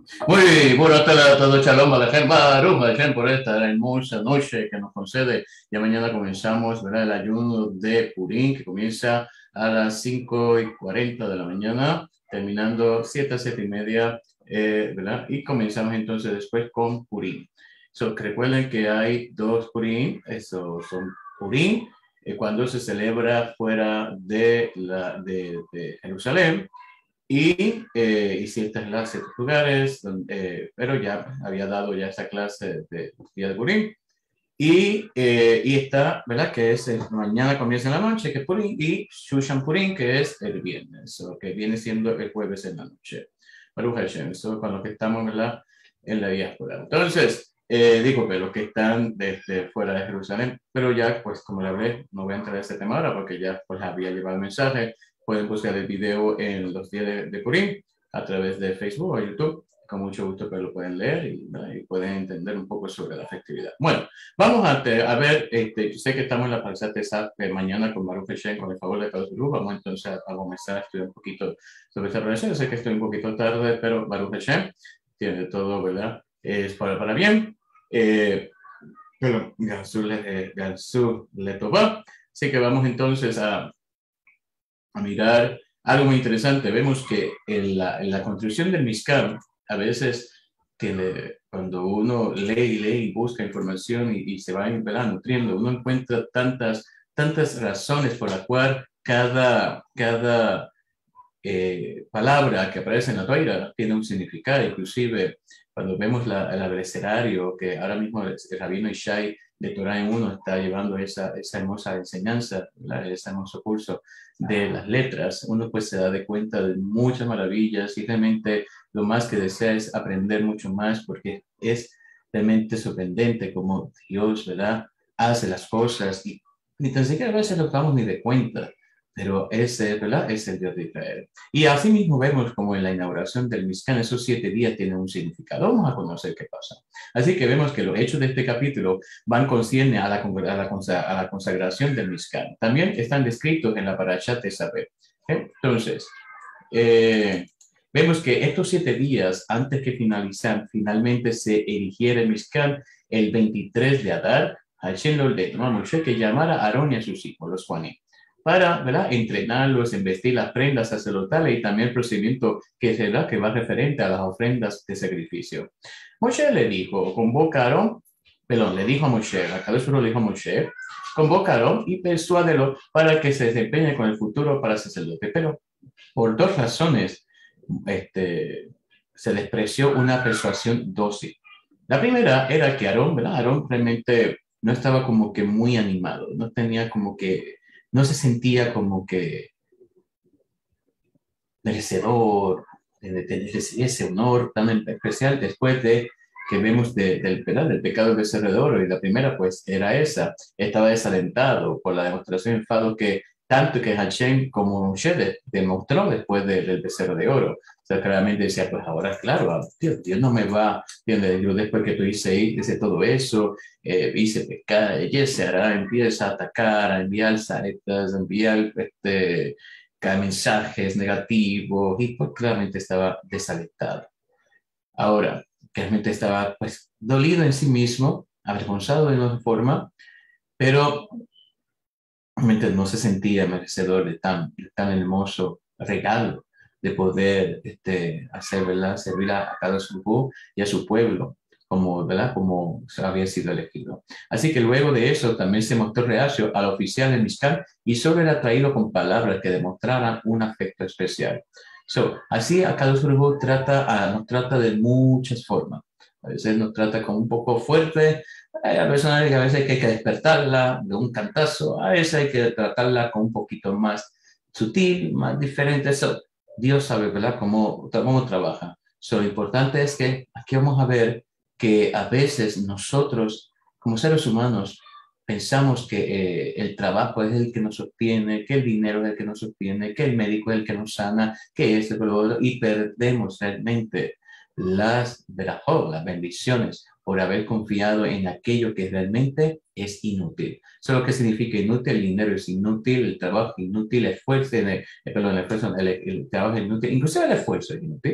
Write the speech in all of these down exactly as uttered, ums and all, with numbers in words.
Muy buenas tardes a todos, Shalom Alejem, Baruch Hashem, por esta hermosa noche que nos concede. Ya mañana comenzamos, ¿verdad? El ayuno de Purim, que comienza a las cinco y cuarenta de la mañana, terminando siete a siete y media, eh, ¿verdad? Y comenzamos entonces después con Purim. So, que recuerden que hay dos Purim, eso son Purim, eh, cuando se celebra fuera de, la, de, de Jerusalén, y, eh, y ciertas clases, ciertos lugares, donde, eh, pero ya había dado ya esa clase de día de Purim. Y, eh, y está, ¿verdad? Que es el, mañana comienza en la noche, que es Purim, y Shushan Purim, que es el viernes, o que viene siendo el jueves en la noche. Baruch Hashem, eso con los que estamos, ¿verdad? En la diáspora. Entonces, eh, digo que los que están desde fuera de Jerusalén, pero ya, pues como la hablé, no voy a entrar a ese tema ahora porque ya pues había llevado el mensaje. Pueden buscar el video en los días de, de Purim a través de Facebook o YouTube. Con mucho gusto que lo pueden leer y, y pueden entender un poco sobre la festividad. Bueno, vamos a, te, a ver, este, yo sé que estamos en la Parashat Pesach mañana con Baruch Hashem, con el favor de Kadosh Baruj Hu. Vamos entonces a comenzar a estudiar un poquito sobre esta relación. Yo sé que estoy un poquito tarde, pero Baruch Hashem tiene todo, ¿verdad? Es para, para bien. Eh, pero Gansú eh, le toba. Así que vamos entonces a, a mirar algo muy interesante. Vemos que en la, en la construcción del Mishkan, a veces que cuando uno lee y lee y busca información y, y se va ¿verdad? nutriendo, uno encuentra tantas, tantas razones por las cuales cada, cada eh, palabra que aparece en la Torah tiene un significado. Inclusive cuando vemos la, el abecedario, que ahora mismo el, el rabino Ishai de Torah en uno está llevando esa, esa hermosa enseñanza, la, ese hermoso curso de las letras, uno pues se da de cuenta de muchas maravillas y realmente lo más que desea es aprender mucho más porque es realmente sorprendente cómo Dios, ¿verdad?, hace las cosas y ni tan siquiera a veces nos damos ni de cuenta, pero ese, ¿verdad?, es el Dios de Israel. Y así mismo vemos como en la inauguración del Mishkan esos siete días tienen un significado. Vamos a conocer qué pasa. Así que vemos que los hechos de este capítulo van concierne a la, a la, a la consagración del Mishkan. También están descritos en la Parashat de Saber. Entonces, eh, vemos que estos siete días, antes que finalizar, finalmente se erigiera el Mishkan el veintitrés de Adar. Hashem le ordenó a Moshe que llamara a Aarón y a sus hijos, los Juaní, para, ¿verdad?, entrenarlos en vestir las prendas sacerdotales y también el procedimiento que, será, que va referente a las ofrendas de sacrificio. Moshe le dijo, convoca a Aarón, perdón, le dijo a Moshe, a Kadosh le dijo a Moshe, convoca a Aarón y persuádelo para que se desempeñe con el futuro para sacerdote. Pero por dos razones este, se despreció una persuasión dócil. La primera era que Aarón, ¿verdad? Aarón realmente no estaba como que muy animado, no tenía como que, no se sentía como que merecedor de tener ese honor tan especial después de que vemos de, del, ¿verdad?, del pecado del becerro de oro. Y la primera pues era esa, estaba desalentado por la demostración de enfado que tanto que Hashem como Moshe demostró después de, del becerro de oro. O sea, claramente decía, pues ahora, claro, Dios, Dios no me va, yo después que tú hice, hice todo eso, eh, hice pecar, y se hará, empieza a atacar, a enviar saetas, a enviar este, mensajes negativos, y pues claramente estaba desalentado. Ahora, realmente estaba pues dolido en sí mismo, avergonzado de una forma, pero realmente no se sentía merecedor de tan, de tan hermoso regalo de poder este, hacer, ¿verdad?, servir a, a cada su y a su pueblo, como, ¿verdad?, como había sido elegido. Así que luego de eso también se mostró reacio al oficial de Mishkan y solo era traído con palabras que demostraran un afecto especial. So, así a cada su trata, a, nos trata de muchas formas. A veces nos trata como un poco fuerte, hay a personas que a veces hay que despertarla de un cantazo, a veces hay que tratarla con un poquito más sutil, más diferente. Eso, Dios sabe, ¿verdad?, cómo, cómo trabaja. So, lo importante es que aquí vamos a ver que a veces nosotros, como seres humanos, pensamos que eh, el trabajo es el que nos sostiene, que el dinero es el que nos sostiene, que el médico es el que nos sana, que este, y perdemos realmente las verajot, las bendiciones, por haber confiado en aquello que realmente es inútil. Eso es lo que significa inútil: el dinero es inútil, el trabajo es inútil, el esfuerzo, el, perdón, el, esfuerzo, el, el trabajo es inútil, inclusive el esfuerzo es inútil,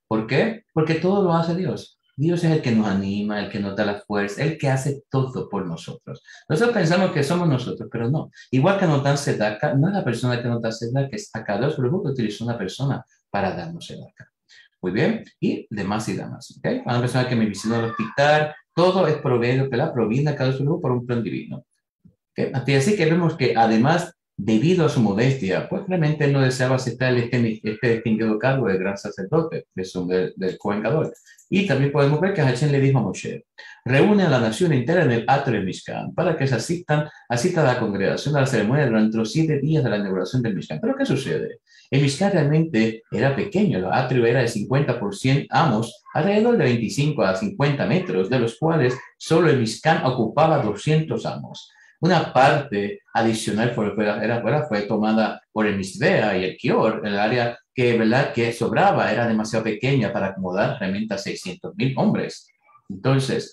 ¿Por qué? Porque todo lo hace Dios. Dios es el que nos anima, el que nos da la fuerza, el que hace todo por nosotros. Nosotros pensamos que somos nosotros, pero no. Igual que nos dan sedaka, no es la persona que nos da sedaka, es acá Dios, pero que utilizó una persona para darnos sedaka. Muy bien, y demás y demás. ¿Okay? Una persona que me visitó al hospital, todo es proveído, ¿verdad? Proviene a cada uno por un plan divino. ¿Okay? Así que vemos que además, debido a su modestia, pues realmente no deseaba aceptar este, este distinguido cargo de gran sacerdote, de su, del, del Cohen Gadol. Y también podemos ver que Hashem le dijo a Moshe, reúne a la nación entera en el atrio de Mishkan para que se asistan, asista a la congregación a la ceremonia durante los siete días de la inauguración del Mishkan. Pero ¿qué sucede? El Mishkan realmente era pequeño, el atrio era de cincuenta por ciento amos, alrededor de veinticinco a cincuenta metros, de los cuales solo el Mishkan ocupaba doscientos amos. Una parte adicional fue, fue, era, fue tomada por el Misbea y el Kior, el área que, ¿verdad? que sobraba era demasiado pequeña para acomodar realmente a seiscientos mil hombres. Entonces,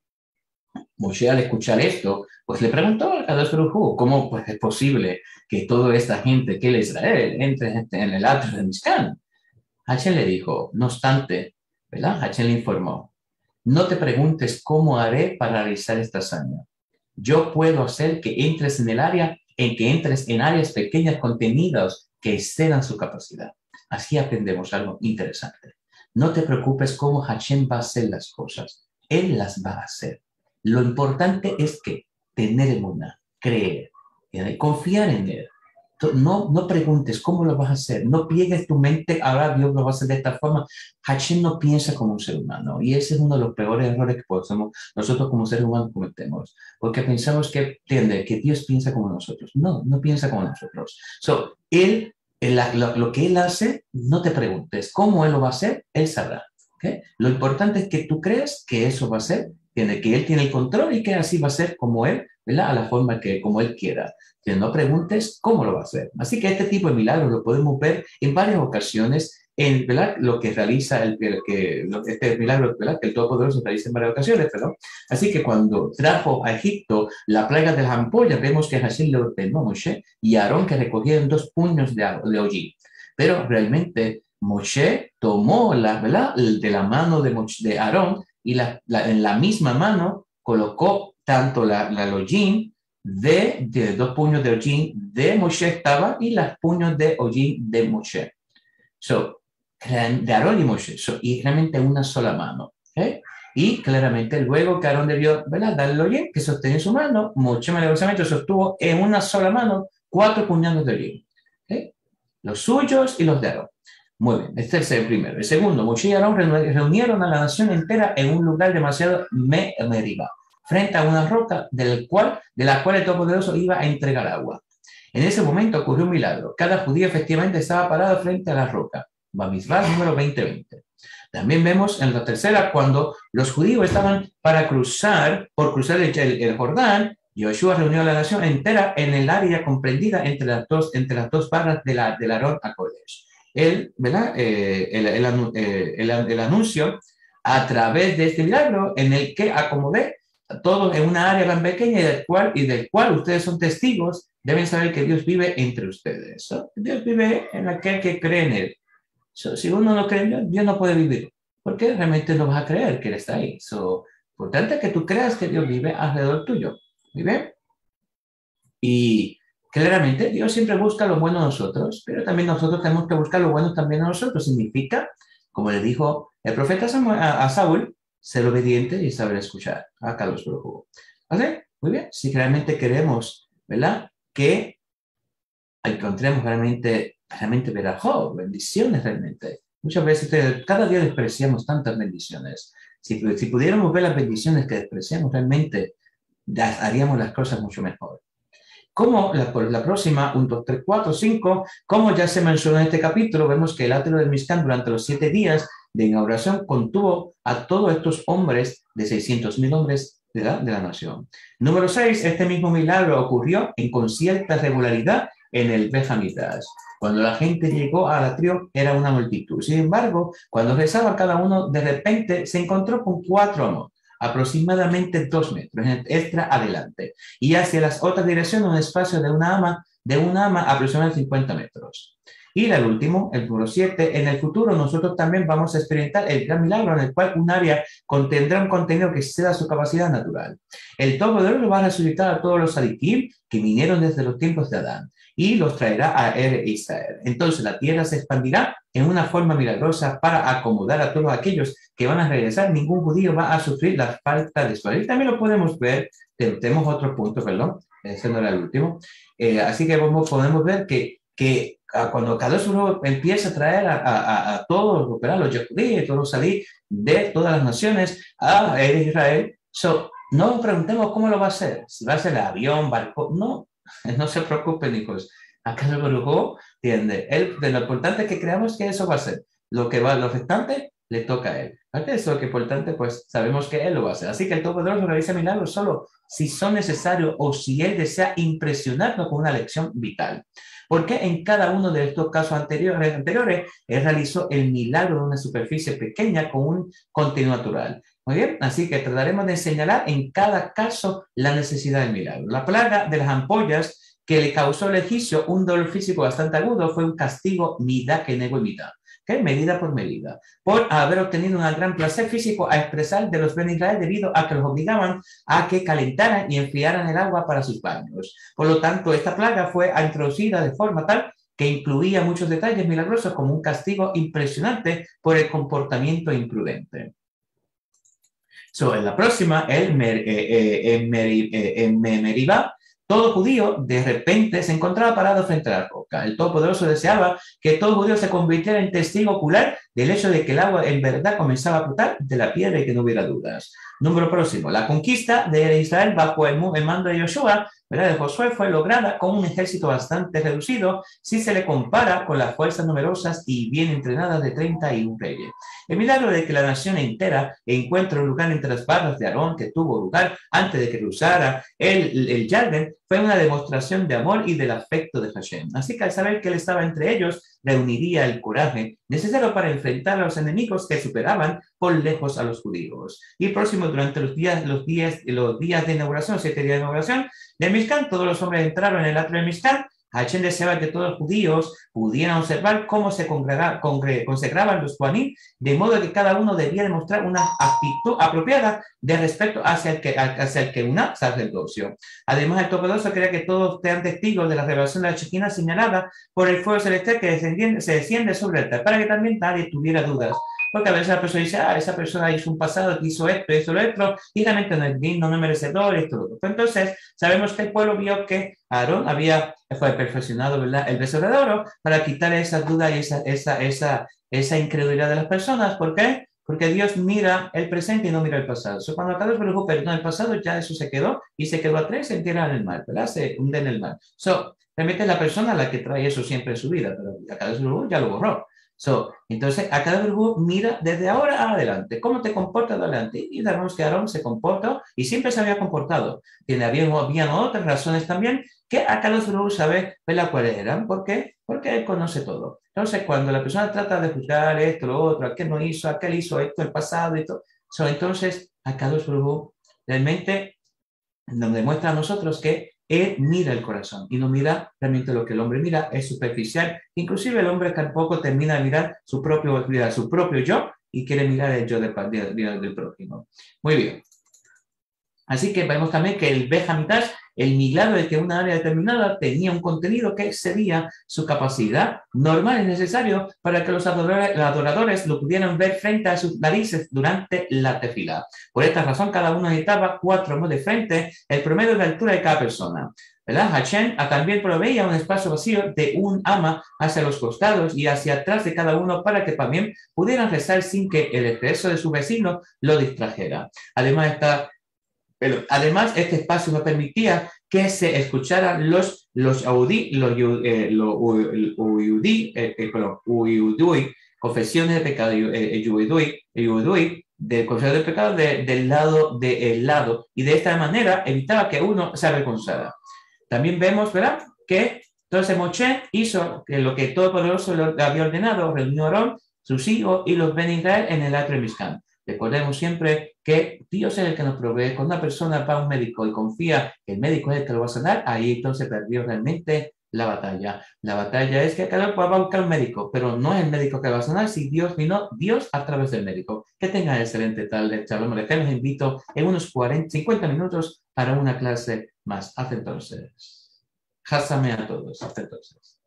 Moshe al escuchar esto, pues le preguntó a Kadosh Baruj Hu, ¿cómo pues, es posible que toda esta gente que es Israel entre en el atrio de Mishkan? Hashem le dijo, no obstante, ¿verdad? Hashem le informó, no te preguntes cómo haré para realizar esta hazaña. Yo puedo hacer que entres en el área, en que entres en áreas pequeñas contenidas que excedan su capacidad. Así aprendemos algo interesante. No te preocupes cómo Hashem va a hacer las cosas. Él las va a hacer. Lo importante es que tener emuná, creer, confiar en Él. No, no preguntes cómo lo vas a hacer. No pliegues tu mente, ahora Dios lo va a hacer de esta forma. Hashem no piensa como un ser humano. Y ese es uno de los peores errores que podemos, nosotros como seres humanos cometemos. Porque pensamos que, entiende, que Dios piensa como nosotros. No, no piensa como nosotros. So, él, la, lo, lo que Él hace, no te preguntes cómo Él lo va a hacer, Él sabrá. ¿Okay? Lo importante es que tú creas que eso va a ser, tiene, que Él tiene el control y que así va a ser como Él, ¿verdad? A la forma que, como Él quiera. Que no preguntes cómo lo va a hacer. Así que este tipo de milagros lo podemos ver en varias ocasiones en, ¿verdad? Lo que realiza el, el que, este milagro, ¿verdad? Que el Todopoderoso realiza en varias ocasiones, ¿verdad? Así que cuando trajo a Egipto la plaga de las ampollas, vemos que Hashem le ordenó a Moshe y a Aarón que recogieran dos puños de, de hollín. Pero realmente Moshe tomó la, ¿verdad? de la mano de, de Aarón y la, la, en la misma mano colocó tanto la, la hollín de, de dos puños de hollín de Moshe estaba y los puños de hollín de Moshe. So, de Aarón y Moshe. So, y realmente una sola mano. ¿Okay? Y claramente luego que Aarón debió, ¿verdad? Darle el hollín que sostenía en su mano, Moshe milagrosamente sostuvo en una sola mano cuatro puñados de hollín. ¿Okay? Los suyos y los de Aarón. Muy bien, este es el primero. El segundo, Moshe y Aarón reunieron a la nación entera en un lugar demasiado Meribá, frente a una roca del cual, de la cual el Todopoderoso iba a entregar agua. En ese momento ocurrió un milagro. Cada judío efectivamente estaba parado frente a la roca. Bamizbar número veinte veinte. También vemos en la tercera, cuando los judíos estaban para cruzar, por cruzar el, el, el Jordán, Yoshua reunió a la nación entera en el área comprendida entre las dos, entre las dos barras de la, del Aarón a Kodesh. El, ¿verdad? Eh, el, el, el, el, el anuncio a través de este milagro en el que acomodé todos en una área tan pequeña y del cual, y del cual ustedes son testigos, deben saber que Dios vive entre ustedes. ¿So? Dios vive en aquel que cree en Él. So, si uno no cree en Dios, Dios no puede vivir, porque realmente no vas a creer que Él está ahí. So, importante es que tú creas que Dios vive alrededor tuyo. ¿Muy bien? Y claramente Dios siempre busca lo bueno a nosotros, pero también nosotros tenemos que buscar lo bueno también a nosotros. Significa, como le dijo el profeta Samuel, a, a Saúl, ser obediente y saber escuchar. A Carlos Brujo. ¿Vale? Muy bien. Si realmente queremos, ¿verdad? Que encontremos realmente, realmente verajó, bendiciones realmente. Muchas veces, cada día despreciamos tantas bendiciones. Si, si pudiéramos ver las bendiciones que despreciamos realmente, haríamos las cosas mucho mejor. Como la, la próxima, uno, dos, tres, cuatro, cinco, como ya se mencionó en este capítulo, vemos que el atrio del Mishkan durante los siete días de inauguración contuvo a todos estos hombres, de seiscientos mil hombres de la, de la nación. Número seis, este mismo milagro ocurrió en, con cierta regularidad en el Beit Hamikdash. Cuando la gente llegó al atrio era una multitud. Sin embargo, cuando rezaba cada uno, de repente se encontró con cuatro amos, aproximadamente dos metros, extra adelante, y hacia las otras direcciones un espacio de una ama, de una ama aproximadamente cincuenta metros. Y el último, el número siete, en el futuro nosotros también vamos a experimentar el gran milagro en el cual un área contendrá un contenido que exceda su capacidad natural. El Todopoderoso va a resucitar a todos los Sadikim que vinieron desde los tiempos de Adán y los traerá a Er Israel. Entonces la tierra se expandirá en una forma milagrosa para acomodar a todos aquellos que van a regresar. Ningún judío va a sufrir la falta de Israel. Y también lo podemos ver, tenemos otro punto, perdón, ese no era el último. Eh, así que vamos, podemos ver que, que cuando Kadosh Baruj empieza a traer a, a, a todos ¿verdad? Los judíos, todos los salí de todas las naciones a Er Israel, so, no nos preguntemos cómo lo va a hacer, si va a ser el avión, barco, no, no se preocupen, hijos. Acá el Baruj, ¿entiende? Él, de lo importante que creamos que eso va a ser. Lo que va, lo restante le toca a él. ¿Vale? Eso es lo que es importante, pues sabemos que él lo va a hacer. Así que el Todopoderoso realiza milagros solo si son necesarios o si él desea impresionarnos con una lección vital. Porque en cada uno de estos casos anteriores, anteriores, él realizó el milagro de una superficie pequeña con un contenido natural. Muy bien, así que trataremos de señalar en cada caso la necesidad del milagro. La plaga de las ampollas que le causó al egipcio un dolor físico bastante agudo fue un castigo midá que negó mitad. ¿Okay? Medida por medida, por haber obtenido un gran placer físico a expresar de los Ben Israel debido a que los obligaban a que calentaran y enfriaran el agua para sus baños. Por lo tanto, esta plaga fue introducida de forma tal que incluía muchos detalles milagrosos como un castigo impresionante por el comportamiento imprudente. So, en la próxima, el Mer, eh, eh, en, Meri, eh, en Meribá, todo judío de repente se encontraba parado frente a la roca. El Todopoderoso deseaba que todo judío se convirtiera en testigo ocular del hecho de que el agua en verdad comenzaba a brotar de la piedra y que no hubiera dudas. Número próximo. La conquista de Israel bajo el, el mando de Yoshua, ¿verdad? de Josué, fue lograda con un ejército bastante reducido si se le compara con las fuerzas numerosas y bien entrenadas de treinta y un reyes. El milagro de que la nación entera encuentre un lugar entre las barras de Aarón que tuvo lugar antes de que cruzara el, el Yarden fue una demostración de amor y del afecto de Hashem. Así que al saber que él estaba entre ellos, reuniría el coraje necesario para enfrentar a los enemigos que superaban por lejos a los judíos. Y próximo, durante los días, los días, los días de inauguración, siete días de inauguración del Mishkan, todos los hombres entraron en el atrio del Mishkan. Hashem deseaba que todos los judíos pudieran observar cómo se consagraban los Kohanim, de modo que cada uno debía demostrar una actitud apropiada de respeto hacia el que, hacia el que una sacerdocio. Además, el Todopoderoso quería que todos sean testigos de la revelación de la Shekinah señalada por el fuego celestial que desciende, se desciende sobre el altar, para que también nadie tuviera dudas. Porque a veces la persona dice, ah, esa persona hizo un pasado, hizo esto, hizo lo otro, y realmente no es digno, no es merecedor, esto, lo otro. Entonces, sabemos que el pueblo vio que Aarón había fue perfeccionado, ¿verdad? El becerro de oro para quitar esa duda y esa, esa, esa, esa incredulidad de las personas. ¿Por qué? Porque Dios mira el presente y no mira el pasado. So, cuando Carlos Baruj perdona el pasado, ya eso se quedó y se quedó atrás, se entierra en el mar, ¿verdad? Se hunde en el mar. So, realmente es la persona la que trae eso siempre en su vida, pero a Carlos Baruj ya lo borró. So, entonces, a cada grupo mira desde ahora adelante, cómo te comportas adelante. Y sabemos que Aarón se comportó y siempre se había comportado. Tiene, había, había otras razones también que a cada grupo sabe cuáles eran. ¿Por qué? Porque él conoce todo. Entonces, cuando la persona trata de juzgar esto, lo otro, aquel no hizo, aquel hizo esto, el pasado y todo, so, entonces, a cada grupo realmente nos demuestra a nosotros que él mira el corazón y no mira realmente lo que el hombre mira, es superficial. Inclusive el hombre tampoco termina de mirar su propio, su propio yo y quiere mirar el yo del, del, del prójimo. Muy bien. Así que vemos también que el Bejamidash, el milagro de que una área determinada tenía un contenido que excedía su capacidad normal y necesario para que los adoradores, los adoradores lo pudieran ver frente a sus narices durante la tefilá. Por esta razón, cada uno necesitaba cuatro modos de frente, el promedio de altura de cada persona. ¿Verdad? Hashem también proveía un espacio vacío de un ama hacia los costados y hacia atrás de cada uno para que también pudieran rezar sin que el exceso de su vecino lo distrajera. Además, está Pero además, este espacio no permitía que se escucharan los los audí, los eh, los uyudí, eh, eh, uyudui, confesiones de pecado, eh, uyudui, uyudui, de confesión de pecado de, del lado del lado, y de esta manera evitaba que uno se avergonzara. También vemos, ¿verdad?, que entonces Moshe hizo lo que Todopoderoso le había ordenado, reunió a Aarón, sus hijos y los Ben Israel en el atrio de Mishkan. Recordemos siempre que Dios es el que nos provee. Cuando una persona va a un médico y confía que el médico es el que lo va a sanar, ahí entonces perdió realmente la batalla. La batalla es que cada cual va a buscar un médico, pero no es el médico que va a sanar, si Dios vino, Dios a través del médico. Que tengan excelente tarde, Shalom Aleichem. Les invito en unos cuarenta, cincuenta minutos para una clase más. Hasta entonces. Jásame a todos. Hasta entonces.